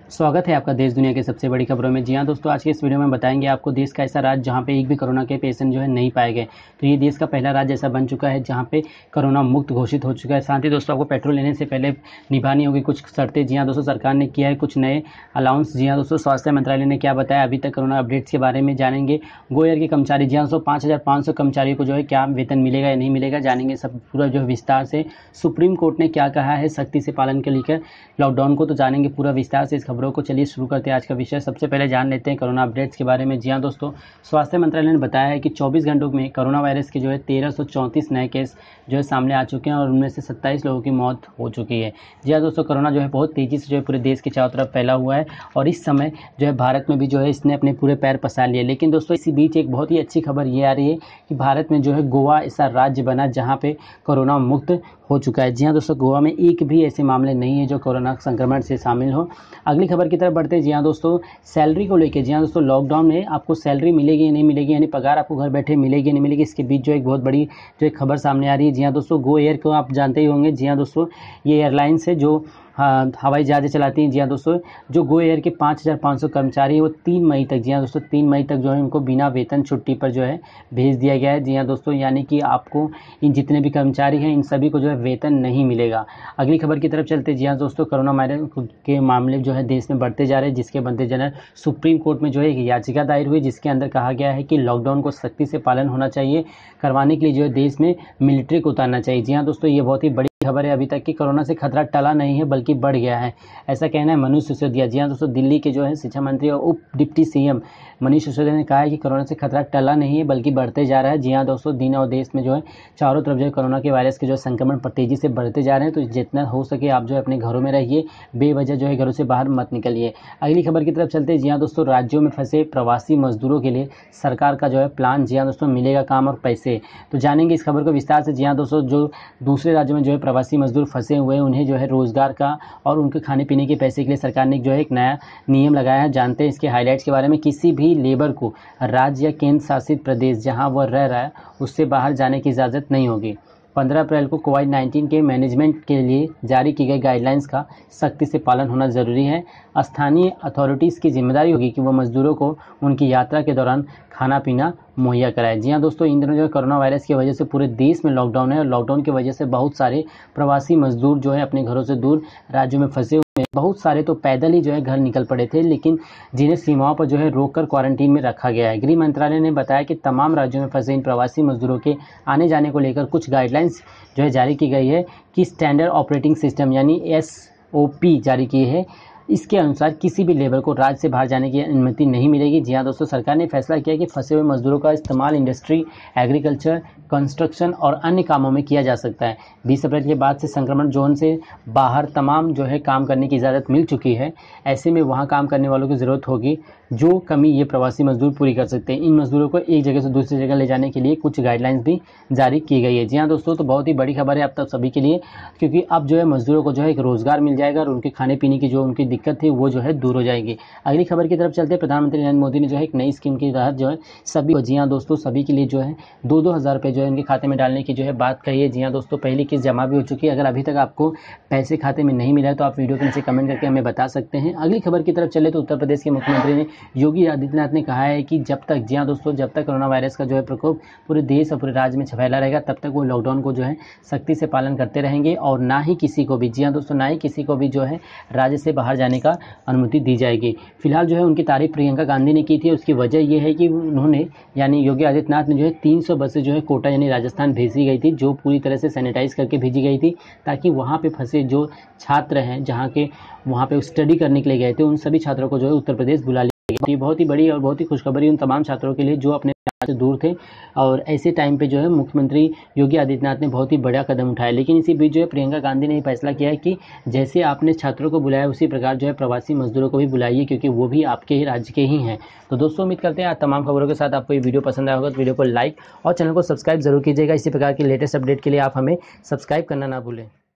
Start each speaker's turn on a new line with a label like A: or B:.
A: स्वागत है आपका देश दुनिया के सबसे बड़ी खबरों में। जी हाँ दोस्तों, आज के इस वीडियो में बताएंगे आपको देश का ऐसा राज्य जहाँ पे एक भी कोरोना के पेशेंट जो है नहीं पाए गए। तो ये देश का पहला राज्य ऐसा बन चुका है जहाँ पे कोरोना मुक्त घोषित हो चुका है। साथ ही दोस्तों, आपको पेट्रोल लेने से पहले निभानी होगी कुछ शर्तें। जी हाँ दोस्तों, सरकार ने किया है कुछ नए अलाउंस। जी हाँ दोस्तों, स्वास्थ्य मंत्रालय ने क्या बताया अभी तक कोरोना अपडेट्स के बारे में जानेंगे। गो एयर के कर्मचारी, जी हाँ दोस्तों, 5,500 कर्मचारियों को जो है क्या वेतन मिलेगा या नहीं मिलेगा, जानेंगे सब पूरा जो है विस्तार से। सुप्रीम कोर्ट ने क्या कहा है सख्ती से पालन के लेकर लॉकडाउन को, तो जानेंगे पूरा विस्तार से इस खबरों को। चलिए शुरू करते हैं आज का विषय। सबसे पहले जान लेते हैं कोरोना अपडेट्स के बारे में। जी हाँ दोस्तों, स्वास्थ्य मंत्रालय ने बताया है कि 24 घंटों में कोरोना वायरस के जो है 1334 नए केस जो है सामने आ चुके हैं और उनमें से 27 लोगों की मौत हो चुकी है। जी हाँ दोस्तों, कोरोना जो है बहुत तेज़ी से जो है पूरे देश के चारों तरफ फैला हुआ है और इस समय जो है भारत में भी जो है इसने अपने पूरे पैर पसार लिए। लेकिन दोस्तों, इसी बीच एक बहुत ही अच्छी खबर ये आ रही है कि भारत में जो है गोवा ऐसा राज्य बना जहाँ पे कोरोना मुक्त हो चुका है। जी हाँ दोस्तों, गोवा में एक भी ऐसे मामले नहीं है जो कोरोना संक्रमण से शामिल हो। अगली खबर की तरफ बढ़ते हैं। जी हाँ दोस्तों, सैलरी को लेकर, जी हाँ दोस्तों, लॉकडाउन में आपको सैलरी मिलेगी या नहीं मिलेगी, यानी पगार आपको घर बैठे मिलेगी या नहीं मिलेगी, इसके बीच जो एक बहुत बड़ी जो एक खबर सामने आ रही है। जी हाँ दोस्तों, गो एयर को आप जानते ही होंगे। जी हाँ दोस्तों, ये एयरलाइंस है जो हवाई जहाज़ें चलाती हैं। जी हाँ दोस्तों, जो गो एयर के 5,500 कर्मचारी हैं वो 3 मई तक, जी हाँ दोस्तों, 3 मई तक जो है उनको बिना वेतन छुट्टी पर जो है भेज दिया गया है। जी हाँ दोस्तों, यानी कि आपको इन जितने भी कर्मचारी हैं इन सभी को जो है वेतन नहीं मिलेगा। अगली खबर की तरफ चलते। जी हाँ दोस्तों, कोरोना वायरस के मामले जो है देश में बढ़ते जा रहे हैं, जिसके मद्देनजर सुप्रीम कोर्ट में जो है एक याचिका दायर हुई जिसके अंदर कहा गया है कि लॉकडाउन को सख्ती से पालन होना चाहिए। करवाने के लिए जो है देश में मिलिट्री को उतारना चाहिए। जी हाँ दोस्तों, ये बहुत ही बड़ी खबर है। अभी तक कि कोरोना से खतरा टला नहीं है बल्कि बढ़ गया है, ऐसा कहना है मनीष सिसोदिया। जी हाँ दोस्तों, दिल्ली के जो है शिक्षा मंत्री और उप डिप्टी सीएम मनीष सिसोदिया ने कहा है कि कोरोना से खतरा टला नहीं है बल्कि बढ़ते जा रहा है। जी हाँ दोस्तों, दिन और देश में जो है चारों तरफ जो है कोरोना के वायरस के जो संक्रमण पर तेजी से बढ़ते जा रहे हैं। तो जितना हो सके आप जो है अपने घरों में रहिए, बेवजह जो है घरों से बाहर मत निकलिए। अगली खबर की तरफ चलते हैं। जी हाँ दोस्तों, राज्यों में फंसे प्रवासी मजदूरों के लिए सरकार का जो है प्लान। जी हाँ दोस्तों, मिलेगा काम और पैसे, तो जानेंगे इस खबर को विस्तार से। जी हाँ दोस्तों, जो दूसरे राज्यों में जो है प्रवासी मजदूर फंसे हुए हैं उन्हें जो है रोजगार का और उनके खाने पीने के पैसे के लिए सरकार ने जो है एक नया नियम लगाया है। जानते हैं इसके हाइलाइट्स के बारे में। किसी भी लेबर को राज्य या केंद्र शासित प्रदेश जहां वह रह रहा है उससे बाहर जाने की इजाज़त नहीं होगी। 15 अप्रैल को कोविड-19 के मैनेजमेंट के लिए जारी की गई गाइडलाइंस का सख्ती से पालन होना ज़रूरी है। स्थानीय अथॉरिटीज़ की जिम्मेदारी होगी कि वो मजदूरों को उनकी यात्रा के दौरान खाना पीना मुहैया कराए। जी हाँ दोस्तों, इन दिनों जो है कोरोना वायरस की वजह से पूरे देश में लॉकडाउन है और लॉकडाउन की वजह से बहुत सारे प्रवासी मजदूर जो है अपने घरों से दूर राज्यों में फंसे हुए हैं। बहुत सारे तो पैदल ही जो है घर निकल पड़े थे, लेकिन जिन्हें सीमाओं पर जो है रोककर क्वारंटीन में रखा गया है। गृह मंत्रालय ने बताया कि तमाम राज्यों में फंसे इन प्रवासी मजदूरों के आने जाने को लेकर कुछ गाइडलाइंस जो है जारी की गई है कि स्टैंडर्ड ऑपरेटिंग सिस्टम यानी SOP जारी की है। इसके अनुसार किसी भी लेबर को राज्य से बाहर जाने की अनुमति नहीं मिलेगी। जी हाँ दोस्तों, सरकार ने फैसला किया कि फंसे हुए मजदूरों का इस्तेमाल इंडस्ट्री, एग्रीकल्चर, कंस्ट्रक्शन और अन्य कामों में किया जा सकता है। 20 अप्रैल के बाद से संक्रमण जोन से बाहर तमाम जो है काम करने की इजाज़त मिल चुकी है। ऐसे में वहाँ काम करने वालों की ज़रूरत होगी जो कमी ये प्रवासी मजदूर पूरी कर सकते हैं। इन मजदूरों को एक जगह से दूसरी जगह ले जाने के लिए कुछ गाइडलाइंस भी जारी की गई है। जी हाँ दोस्तों, तो बहुत ही बड़ी खबर है अब तक सभी के लिए, क्योंकि अब जो है मजदूरों को जो है एक रोज़गार मिल जाएगा और उनके खाने पीने की जो उनकी दिक्कत थी वो जो है दूर हो जाएगी। अगली खबर की तरफ चलते हैं। प्रधानमंत्री नरेंद्र मोदी ने जो है एक नई स्कीम के तहत जो है सभी, जी हाँ दोस्तों, सभी के लिए जो है 2-2 हज़ार रुपये जो है उनके खाते में डालने की जो है बात कही है। जी हाँ दोस्तों, पहली किस्त जमा भी हो चुकी है। अगर अभी तक आपको पैसे खाते में नहीं मिला है तो आप वीडियो के नीचे कमेंट करके हमें बता सकते हैं। अगली खबर की तरफ चले तो उत्तर प्रदेश के मुख्यमंत्री ने योगी आदित्यनाथ ने कहा है कि जब तक, जी हाँ दोस्तों, जब तक कोरोना वायरस का जो है प्रकोप पूरे देश और पूरे राज्य में फैला रहेगा तब तक वो लॉकडाउन को जो है सख्ती से पालन करते रहेंगे और ना ही किसी को भी, जी हाँ दोस्तों, ना ही किसी को भी जो है राज्य से बाहर जाने का अनुमति दी जाएगी। फिलहाल जो है उनकी तारीफ प्रियंका गांधी ने की थी। उसकी वजह यह है कि उन्होंने, यानी योगी आदित्यनाथ ने जो है 300 बसें जो है कोटा यानी राजस्थान भेजी गई थी, जो पूरी तरह से सैनिटाइज करके भेजी गई थी ताकि वहाँ पे फंसे जो छात्र हैं, जहाँ के वहाँ पे स्टडी करने के लिए गए थे, उन सभी छात्रों को जो है उत्तर प्रदेश बुला लिया गया। ये बहुत ही बड़ी और बहुत ही खुशखबरी उन तमाम छात्रों के लिए जो अपने से दूर थे और ऐसे टाइम पे जो है मुख्यमंत्री योगी आदित्यनाथ ने बहुत ही बड़ा कदम उठाया। लेकिन इसी बीच जो है प्रियंका गांधी ने फैसला किया है कि जैसे आपने छात्रों को बुलाया उसी प्रकार जो है प्रवासी मजदूरों को भी बुलाइए, क्योंकि वो भी आपके ही राज्य के ही हैं। तो दोस्तों, उम्मीद करते हैं आज तमाम खबरों के साथ आपको ये वीडियो पसंद आया होगा। तो वीडियो को लाइक और चैनल को सब्सक्राइब जरूर कीजिएगा। इसी प्रकार की लेटेस्ट अपडेट के लिए आप हमें सब्सक्राइब करना ना भूलें।